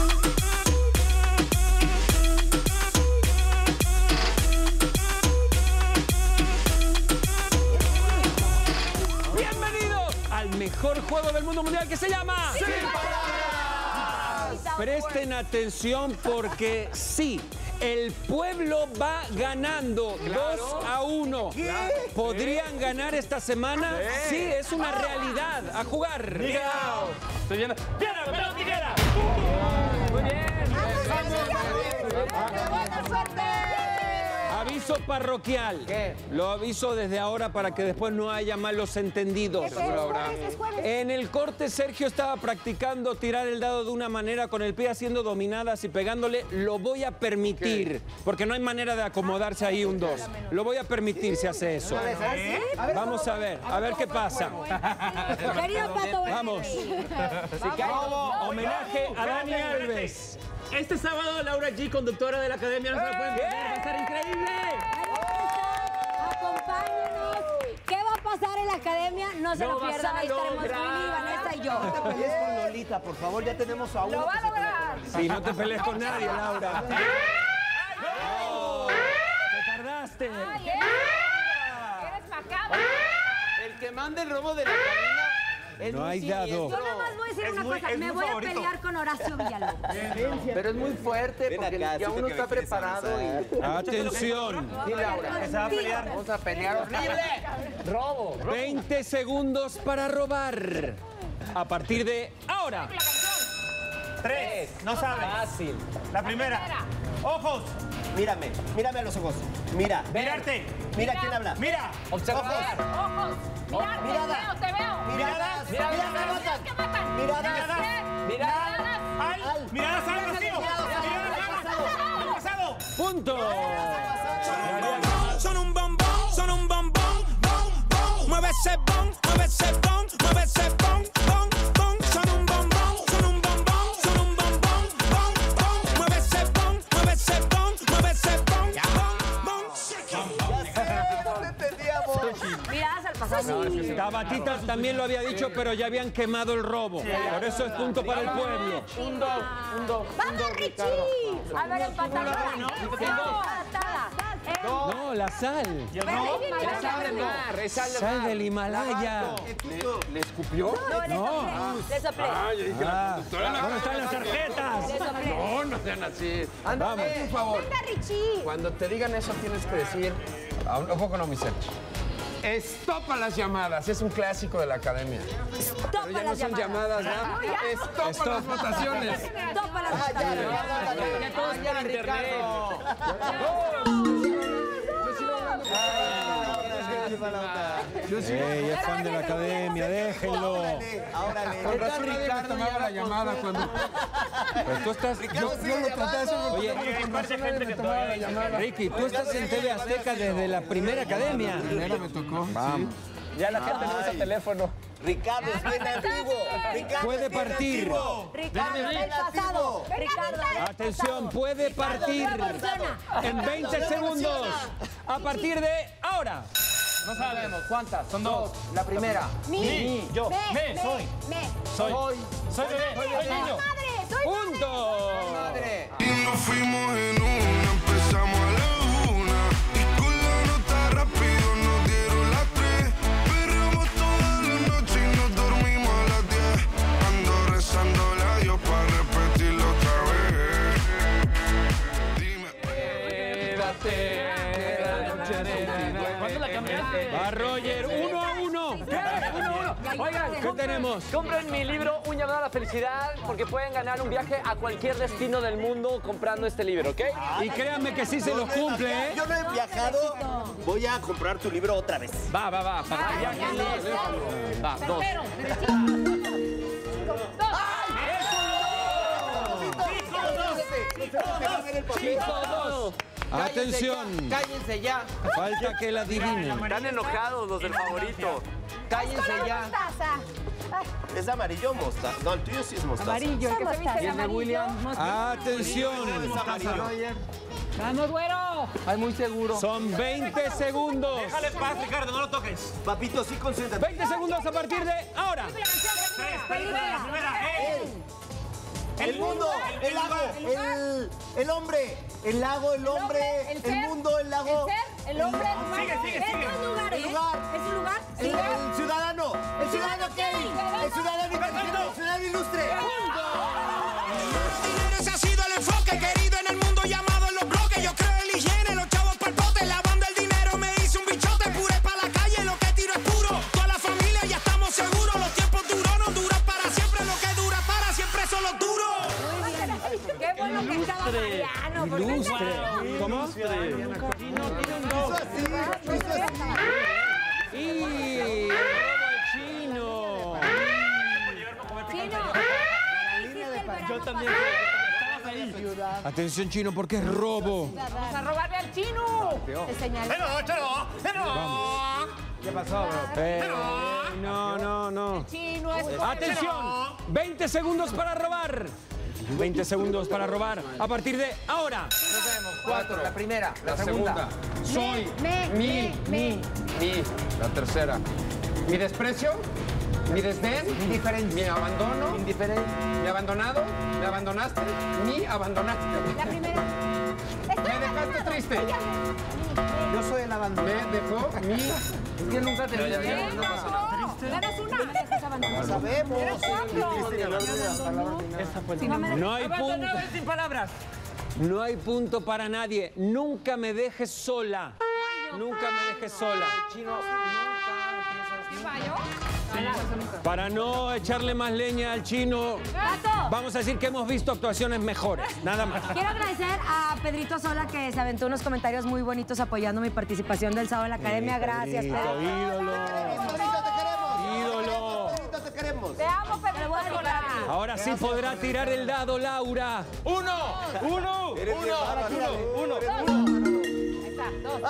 Bienvenidos al mejor juego del mundo mundial que se llama... ¡Sin Presten atención porque sí, el pueblo va ganando 2-1. ¿Podrían ganar esta semana? Sí, es una realidad. A jugar. Estoy viendo. ¡Piedra, papel, tijera! Muy bien. ¡Buena suerte! Aviso parroquial. ¿Qué? Lo aviso desde ahora para que después no haya malos entendidos. Seguro habrá. En el corte, Sergio estaba practicando tirar el dado de una manera con el pie haciendo dominadas y pegándole. Lo voy a permitir, porque no hay manera de acomodarse ahí un 2. Lo voy a permitir si hace eso. Vamos a ver qué pasa. Querido Pato, Vamos. Homenaje a Dani Alves. Este sábado, Laura G., conductora de la Academia, no se la pueden perder. Va a estar increíble. Acompáñenos. ¿Qué va a pasar en la academia? No se lo pierdan. Ahí estaremos Willy, Vanessa y yo. No te pelees con Lolita, por favor. Ya tenemos a uno. ¡Lo va a lograr! Sí, no te pelees con nadie, Laura. ¡No! ¡Te tardaste! ¡Eres macabro! El que manda el robo de la cabina es No muy hay dado. siniestro. Yo nada más voy a decir una cosa. Me voy a pelear con Horacio Villalobos. Pero es muy fuerte porque ya uno está preparado y... Atención. Sí, Laura. Se va a pelear. Vamos a pelear horrible. Robo. 20 segundos para robar. A partir de ahora. 3. No sabes. Fácil. La primera. Ojos. Mírame a los ojos. Mira. Mirarte. Mira quién habla. Mira. Observar. Ojos. Mirar, Mirada. te veo. Miradas. Miradas que matan. Miradas al vacío. Miradas al pasado. Punto. Son un bombón, son un bombón, bom, bom. Mueve ese bom, mueve ese bom, mueve ese bom, bom, bom. Son un bombón, son un bombón, son un bombón, bom, bom. Mueve ese bom, mueve ese bom, mueve ese bom, bom, bom. No entendíamos. Miradas al pasado. Tabatita también lo había dicho, pero ya habían quemado el robo. Por eso es punto para el pueblo. Un dos. ¡Vamos, Richie! A ver, empatadora. Empatada. No, la sal. Es sal del mar, es sal del mar. Sal del Himalaya. ¿Le escupió? No. Le soplé. Yo dije la conductora. ¿Dónde están las tarjetas? No sean así. Ándale, por favor. Venga, Richie. Cuando te digan eso tienes que decir, ojo con mi Sergio. Stop a las llamadas. Es un clásico de la academia. Stop Pero ya a no las son llamadas, ¿no? No, ya. Stop a las votaciones. Stop a las votaciones. Ya todos por internet. Ya es fan de la academia, déjenlo. Con razón Ricardo tomaba la llamada cuando... Pues tú estás... Yo lo traté de hacer. Oye, Ricky, tú estás en TV Azteca desde la primera academia. La primera me tocó. Vamos. Ya la gente no usa teléfono. Ricardo, es bien antiguo. Ricardo, Puede es bien partir. antiguo. Ricardo, Es del bien pasado. antiguo. Ricardo. Atención, puede partir en 20 segundos. A partir de ahora. No sabemos. ¿Cuántas? Son dos. La primera. Yo. Soy. Soy bebé. Soy niño. ¡Punto! Y nos fuimos en una, empezamos a la 1. Y con la nota rápido nos dieron las 3. Perreamos toda la noche y nos dormimos a las 10. Ando rezándole a Dios para repetirlo otra vez. Dime. Quédate. ¿Cuándo la cambiaste? Va Roger, 1-1. Oigan, ¿Qué tenemos? compren mi libro Un llamado a la felicidad porque pueden ganar un viaje a cualquier destino del mundo comprando este libro, ¿ok? Y créanme que sí se los cumple, ¿eh? Yo no he viajado. Voy a comprar tu libro otra vez. Va. Para que viajen. Va, 2. Atención. Cállense ya. Falta que la adivinen. Están enojados los del favorito. Cállense ya. Es amarillo mostaza. No, el tuyo sí es mostaza. Amarillo, el que se viste de amarillo. William. Atención. Es amarillo. ¡Vamos, güero! Ay, muy seguro. Son 20 segundos. Déjale paz, Ricardo, no lo toques. Papito, sí, concéntrate. 20 segundos a partir de ahora. El mundo, el lago, el hombre, el lago, el hombre, el mundo, el lago. El hombre, el humano. Sigue. Es un lugar, El lugar. ¿Es un lugar? El ciudadano, el ciudadano Kevin, el ciudadano ilustre. Ese ha sido el enfoque querido en el mundo llamado en los bloques. Yo creo en la higiene, los chavos pa'l bote, lavando el dinero me hice un bichote, puré pa' la calle, lo que tiro es puro. Toda la familia ya estamos seguros, los tiempos duros no duran para siempre, lo que dura para siempre son los duros. Qué bueno que estaba Mariano. porque- Ilustre. ¿Cómo? Y chino. Chino. Yo también. Atención, chino, porque es robo. Vamos a robarle al chino. Te señalé. ¿Qué pasó, bro? No. Chino es Atención, 20 segundos para robar. 20 segundos para robar. A partir de ahora. 4. La primera. La segunda. Soy. Mi. La tercera. Mi desprecio. Mi desdén. Indiferencia. Mi abandono. Indiferente. Mi abandonado. Me abandonaste. Mi abandonaste. La primera. Me dejaste triste. Yo soy el abandono. Me dejó mi... Es que nunca te Ya, no pasa nada. Ganas una. Lo sabemos. No hay punto. Abandonado sin palabras. No hay punto para nadie. Nunca me dejes sola. Nunca me dejes sola. Para no echarle más leña al chino, vamos a decir que hemos visto actuaciones mejores. Nada más. Quiero agradecer a Pedrito Sola que se aventó unos comentarios muy bonitos apoyando mi participación del sábado en la academia. Gracias, Pedrito. Ídolo. Pedrito, te queremos. Te amo, Pedro. Ahora sí podrá tirar el dado, Laura. ¡Uno! Eres bien bárbaro. Ahí está. Dos.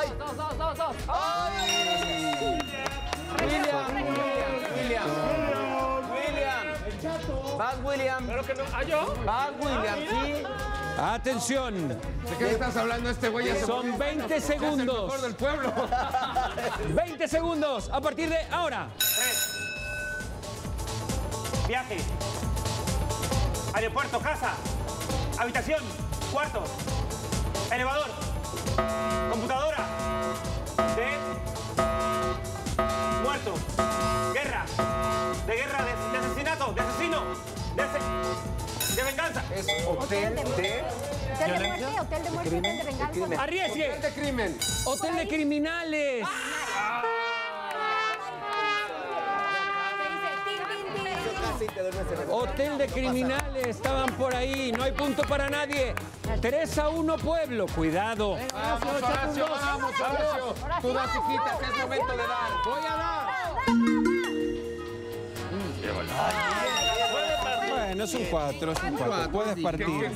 William. Vas, William. Pero que no. ¿Ah, yo? Vas, William, sí. Atención. ¿De qué le estás hablando este güey? Son 20 segundos. Es el mejor del pueblo. 20 segundos a partir de ahora. Viaje. Aeropuerto, casa. Habitación. Cuarto. Elevador. Computadora. De muerto. Guerra. De guerra, de asesinato, de asesino. De venganza. Es hotel de... Hotel de muerte, hotel de muerte, hotel de venganza. Arriesgue. Hotel de crimen. Hotel de criminales. Hotel de criminales, estaban por ahí. No hay punto para nadie. 3-1 Pueblo. Cuidado. Vamos, Horacio, vamos, Horacio. Tú das y quitas, es momento de dar. Voy a dar. Bueno, es un 4, es un 4. Puedes partir.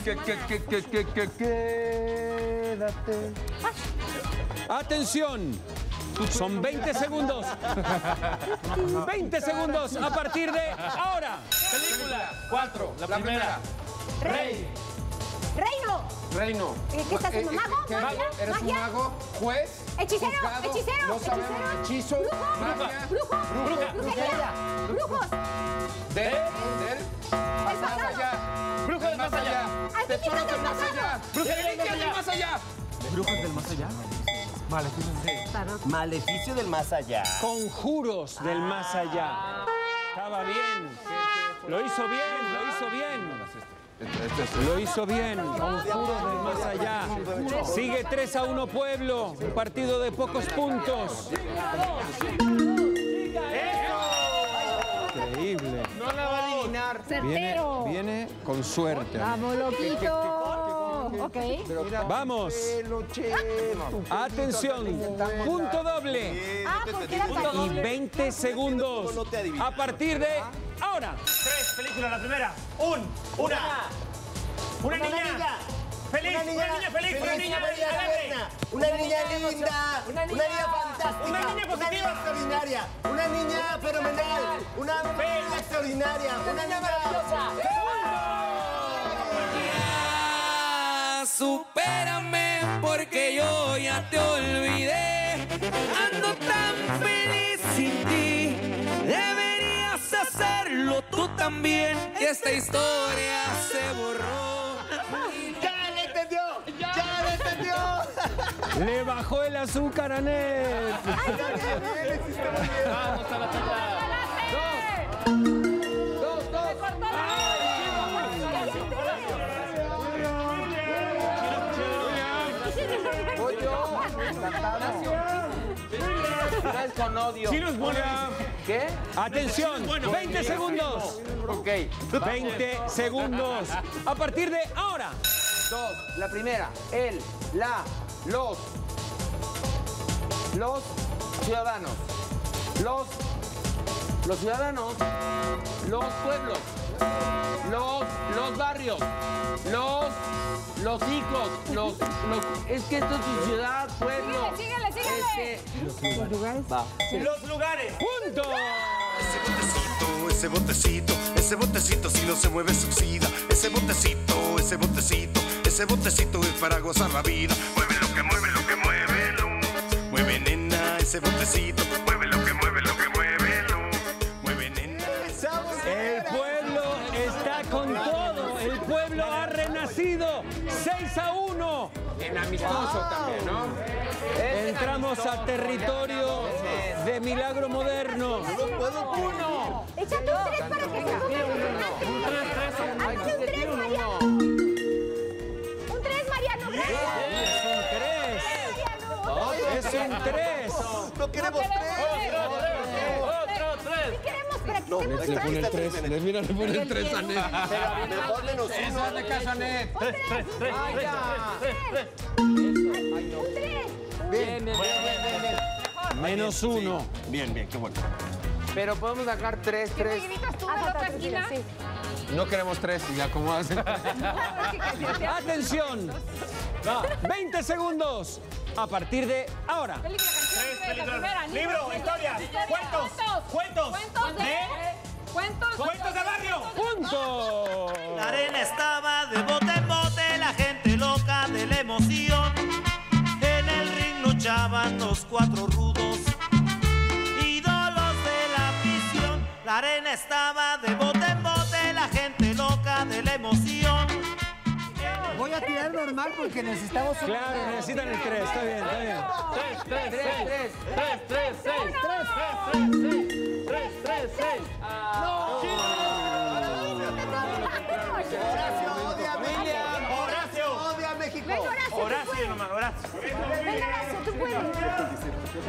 Quédate. Atención. Son 20 segundos. 20 segundos a partir de ahora. Película. 4. La primera. Rey. Reino. ¿Qué estás haciendo? ¿Mago? ¿Magia? ¿Eres un mago? ¿Juez? Hechicero. Juzgado, Hechicero. No sabemos. Hechizo. Magia. Brujería. Brujos. Del más allá. Brujo del más allá. Tesoros del más allá. Reliquias del más allá. ¿Brujos del más allá? Maleficio del más allá. Conjuros del más allá. Estaba bien. Lo hizo bien, lo hizo bien. Lo hizo bien. Conjuros del más allá. Sigue 3-1 Pueblo. Un partido de pocos puntos. Increíble. No la va a adivinar. Viene con suerte. Vamos, loquito. Ok. Vamos. Atención. Punto doble. porque era tan Y 20 segundos. A partir de ahora. 3, película, la primera. Una niña. Feliz, una niña feliz, una niña alegre. Una niña linda, una niña fantástica, una niña positiva, extraordinaria, una niña fenomenal, una niña extraordinaria, una niña maravillosa. Supérame porque yo ya te olvidé. Ando tan feliz sin ti. Deberías hacerlo tú también. Esta historia se borró. ¡Ya le entendió! ¡Ya le entendió! Le bajó el azúcar a Ned. Vamos a la tanda. Dos. Voy yo. Con odio. ¿Qué? Atención, 20 segundos. Ok. 20 segundos. A partir de ahora. 2. La primera. El, la, los ciudadanos. Los ciudadanos. Los pueblos. Los barrios. Los hijos. Es que esto es tu ciudad, pueblo. Síguele. Los lugares. ¡Punto! Ese botecito si no se mueve se oxida. Ese botecito es para gozar la vida. Mueve lo que muévelo. Mueve nena, ese botecito. Mueve lo que muévelo. Mueve nena. El pueblo está con todo. El pueblo ha renacido. 6-1. En amistoso también, ¿no? Entramos a territorio de milagro moderno. Échate un 3 para que se ponga. Un 3, Mariano. Es un 3. No queremos 3. Otro 3. Sí queremos, pero aquí tenemos Le pone el 3. Le pone el 3 a Ned. Mejor menos Eso, hazle caso a Ned. 3. un 3. Bien. -1. Bien, qué bueno. Pero podemos sacar 3. No queremos 3 y ya como hacen. Atención. 20 segundos. A partir de ahora. 3 películas. Libro, historia, cuentos de barrio. ¡Punto! La arena estaba de bote en bote, la gente loca de la emoción. En el ring luchaban los 4 rudos, ídolos de la afición. La arena estaba de bote en bote, la gente loca de la emoción. Voy a tirar normal porque necesitamos un... Claro, necesitan el 3. Está bien. 3. Horacio odia a México. Horacio odia a México. Horacio nomás, Horacio. Venga, Horacio, tú puedes.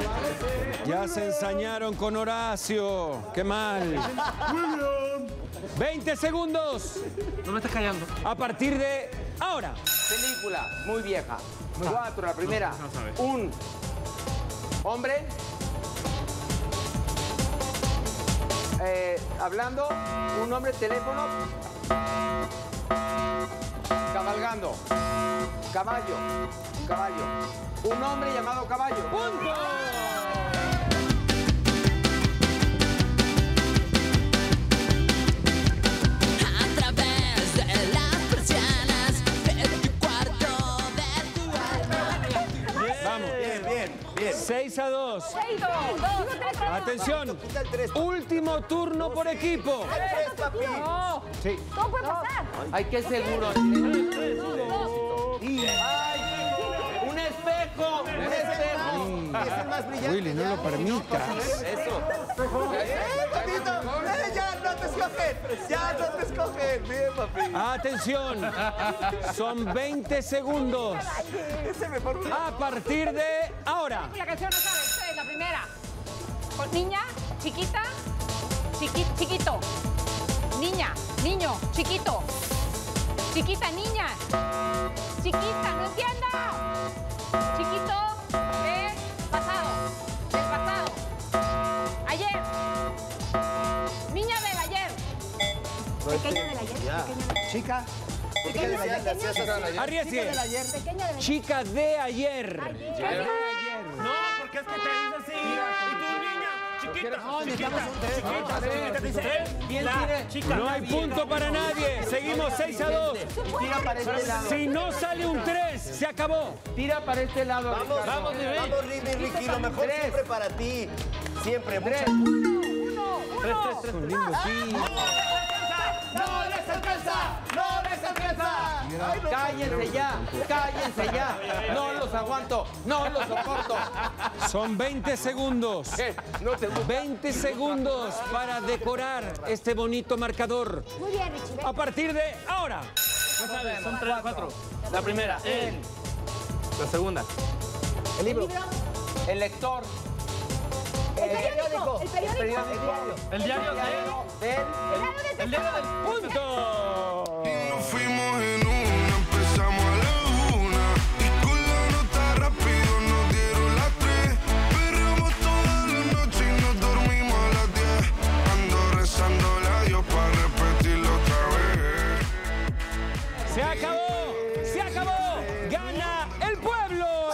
Ya se ensañaron con Horacio. Qué mal. 20 segundos. No me estás callando. A partir de ahora. Película, muy vieja. 4, la primera. Un hombre hablando, un hombre teléfono, cabalgando, caballo, un hombre llamado caballo. ¡Punto! A través de las persianas de tu cuarto, de tu alma. Vamos. Bien. 6-2. Atención. Último turno por equipo. Sí. ¿Cómo puede pasar? Ay, qué seguro. Ay, un espejo, un espejo. Es el más brillante. Willy, no lo permitas. Eso. Papito, ya no te escogen. Ya no te escogen. Bien, papi. Atención. Son 20 segundos. A partir de ahora. La canción no sabe, ustedes, la primera. Con niña, chiquita, chiquito. Niña, niño, chiquito. Chiquita, niña. Chiquita, no entiendo. Chiquito, pasado. Del pasado. Ayer. Niña del ayer. Pequeña del ayer. Chica. Arriesgue. Chica de ayer. No, porque es que te dice así. Y tú, niña, chiquita. No, necesitamos un Chiquita. No hay punto para nadie. Seguimos 6-2. Tira para este lado. Si no sale un 3, se acabó. Tira para este lado. Vamos, Ricky, lo mejor siempre para ti. Siempre. Son lindos, sí. ¡No les alcanza! ¡No les alcanza! Cállense ya. No los aguanto, no los soporto. Son 20 segundos. No te 20 segundos para decorar este bonito marcador. Muy bien, Richie. A partir de ahora. No sabes, son 3, 4. La primera, la segunda. El libro. El lector. El periódico. El diario El diario del ¡Punto! Y nos fuimos en una, empezamos a la 1. Y con la nota rápido nos dieron las 3. Perreamos toda la noche y nos dormimos a las 10. Ando rezándole a Dios para repetirlo otra vez. ¡Se acabó! ¡Se acabó! ¡Gana el pueblo!